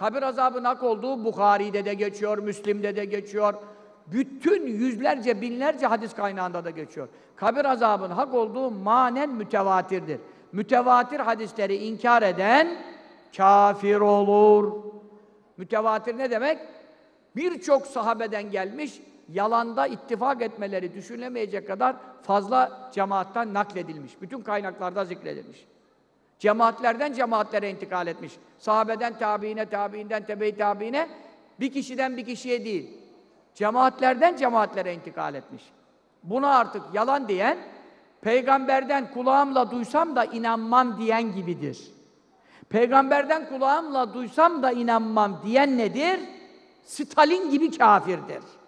Kabir azabının hak olduğu Bukhari'de de geçiyor, Müslim'de de geçiyor. Bütün yüzlerce, binlerce hadis kaynağında da geçiyor. Kabir azabının hak olduğu manen mütevatirdir. Mütevatir hadisleri inkar eden kafir olur. Mütevatir ne demek? Birçok sahabeden gelmiş, yalanda ittifak etmeleri düşünülemeyecek kadar fazla cemaattan nakledilmiş. Bütün kaynaklarda zikredilmiş. Cemaatlerden cemaatlere intikal etmiş. Sahabeden tabiine, tabiinden tebe-i tabiine, bir kişiden bir kişiye değil. Cemaatlerden cemaatlere intikal etmiş. Buna artık yalan diyen, peygamberden kulağımla duysam da inanmam diyen gibidir. Peygamberden kulağımla duysam da inanmam diyen nedir? Stalin gibi kafirdir.